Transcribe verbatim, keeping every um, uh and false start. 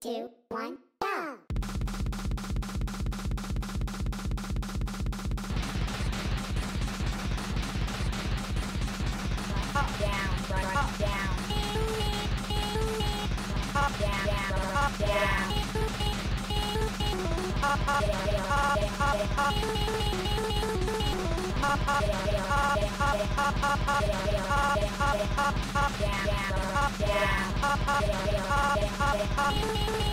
two, one, go! Up, down, right, up, down. Up, down, down, up, down. Up, up, up, up, up. Up, up, up, up, up, up, up, up, down, down, up, down, up, down, up, up, up, up, up.